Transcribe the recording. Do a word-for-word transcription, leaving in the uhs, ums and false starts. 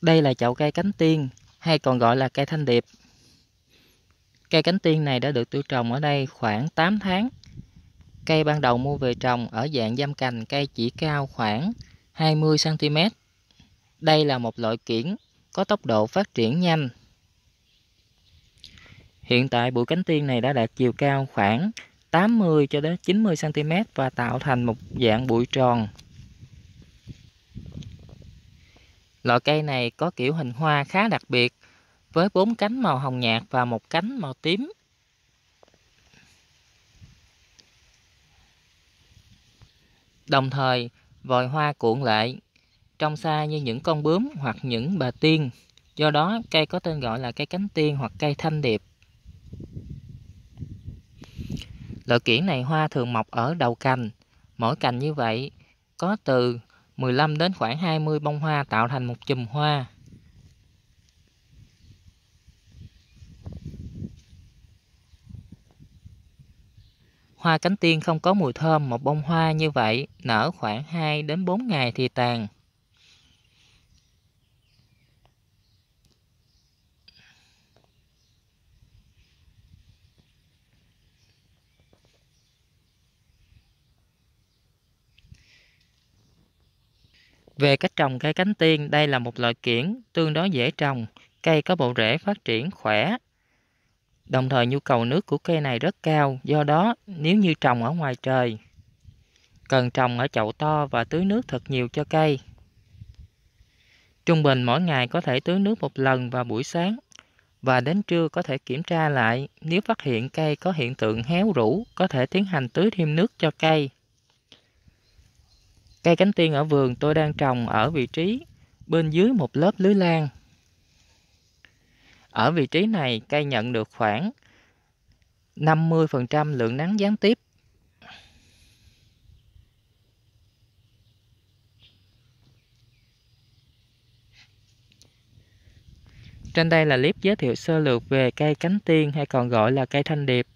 Đây là chậu cây cánh tiên hay còn gọi là cây thanh điệp. Cây cánh tiên này đã được tôi trồng ở đây khoảng tám tháng. Cây ban đầu mua về trồng ở dạng giâm cành, cây chỉ cao khoảng hai mươi xăng ti mét. Đây là một loại kiểng có tốc độ phát triển nhanh. Hiện tại bụi cánh tiên này đã đạt chiều cao khoảng tám mươi cho đến chín mươi xăng ti mét và tạo thành một dạng bụi tròn. Loại cây này có kiểu hình hoa khá đặc biệt với bốn cánh màu hồng nhạt và một cánh màu tím. Đồng thời, vòi hoa cuộn lại, trông xa như những con bướm hoặc những bà tiên. Do đó, cây có tên gọi là cây cánh tiên hoặc cây thanh điệp. Loại kiểng này hoa thường mọc ở đầu cành. Mỗi cành như vậy có từ mười lăm đến khoảng hai mươi bông hoa tạo thành một chùm hoa. Hoa cánh tiên không có mùi thơm, một bông hoa như vậy nở khoảng hai đến bốn ngày thì tàn. Về cách trồng cây cánh tiên, đây là một loại kiểng tương đối dễ trồng, cây có bộ rễ phát triển khỏe. Đồng thời nhu cầu nước của cây này rất cao, do đó nếu như trồng ở ngoài trời, cần trồng ở chậu to và tưới nước thật nhiều cho cây. Trung bình mỗi ngày có thể tưới nước một lần vào buổi sáng và đến trưa có thể kiểm tra lại. Nếu phát hiện cây có hiện tượng héo rũ, có thể tiến hành tưới thêm nước cho cây. Cây cánh tiên ở vườn tôi đang trồng ở vị trí bên dưới một lớp lưới lan. Ở vị trí này, cây nhận được khoảng năm mươi phần trăm lượng nắng gián tiếp. Trên đây là clip giới thiệu sơ lược về cây cánh tiên hay còn gọi là cây thanh điệp.